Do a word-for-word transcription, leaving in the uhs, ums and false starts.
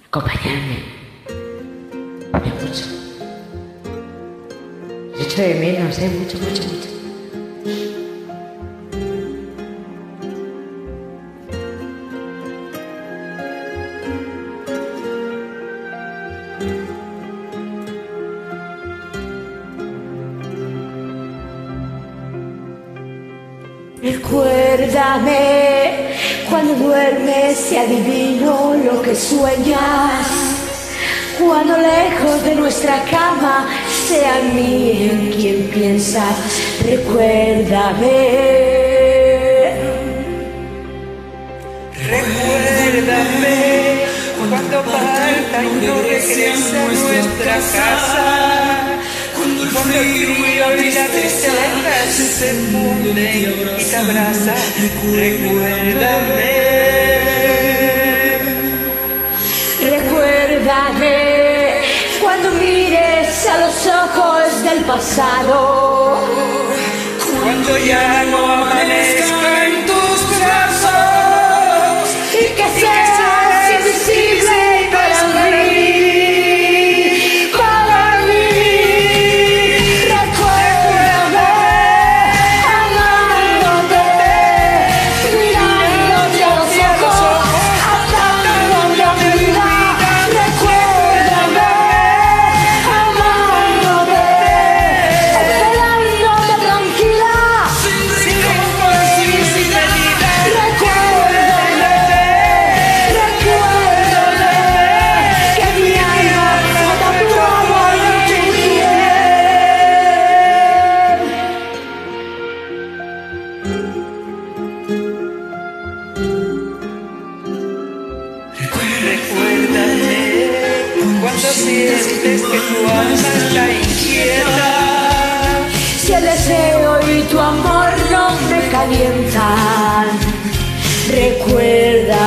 acompañarme. Es mucho. Yo echo de menos, ¿eh? Mucho, mucho, mucho. Recuérdame cuando duermes y adivino lo que sueñas, cuando lejos de nuestra cama sea en mí en quien piensas. Recuérdame, recuérdame cuando parta y no regresa a nuestra casa, cuando el frío y la tristeza se funde y te abraza. Recuérdame, recuérdame cuando mires a los ojos del pasado, cuando ya no amanezca en tus brazos y que seas invisible para mí. Recuérdame cuando sientes que tu alma está inquieta, si el deseo y tu amor no me calientan. Recuerda